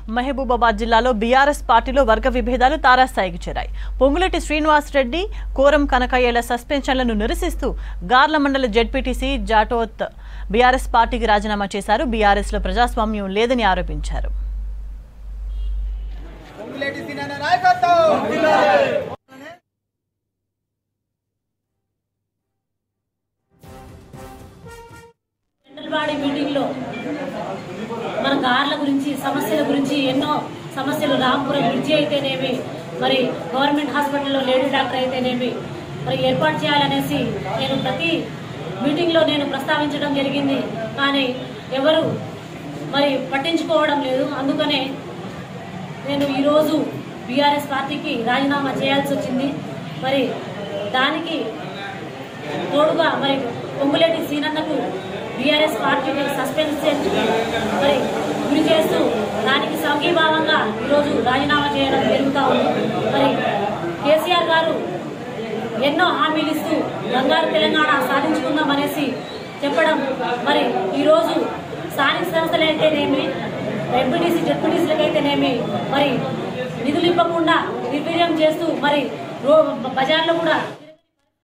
మహబూబాబాద్ జిల్లాలో బీఆర్ఎస్ పార్టీలో వర్గ విభేదాలు తారాస్థాయికి చేరాయి. పొంగులేటి శ్రీనివాస్ రెడ్డి, కోరం కనకయ్యల సస్పెన్షన్లను నిరసిస్తూ గార్ల మండల జెడ్పీటీసీ జాటోత్ బీఆర్ఎస్ పార్టీకి రాజీనామా చేశారు. బీఆర్ఎస్ లో ప్రజాస్వామ్యం లేదని ఆరోపించారు. మన కార్ల గురించి సమస్యల గురించి ఎన్నో సమస్యలు రాంపురం బ్రిడ్జి అయితేనేమి, మరి గవర్నమెంట్ హాస్పిటల్లో లేడీ డాక్టర్ అయితేనేమి మరి ఏర్పాటు చేయాలనేసి నేను ప్రతి మీటింగ్లో నేను ప్రస్తావించడం జరిగింది. కానీ ఎవరు మరి పట్టించుకోవడం లేదు. అందుకనే నేను ఈరోజు బీఆర్ఎస్ పార్టీకి రాజీనామా చేయాల్సి వచ్చింది. మరి దానికి తోడుగా మరి పొంగులేటి సీనన్నకు బీఆర్ఎస్ పార్టీని సస్పెన్షన్ మరి గురి చేస్తూ దానికి సంఘీభావంగా ఈరోజు రాజీనామా చేయడం జరుగుతూ ఉంది. మరి కేసీఆర్ గారు ఎన్నో హామీలు ఇస్తూ బంగారు తెలంగాణ సాధించుకుందామనేసి చెప్పడం, మరి ఈరోజు స్థానిక సంస్థలైతేనేమి, ఎంపీటీసీ జెడ్పీటీసీలకైతేనేమి మరి నిధులు ఇవ్వకుండా నిర్వీర్యం చేస్తూ మరి బజార్లో కూడా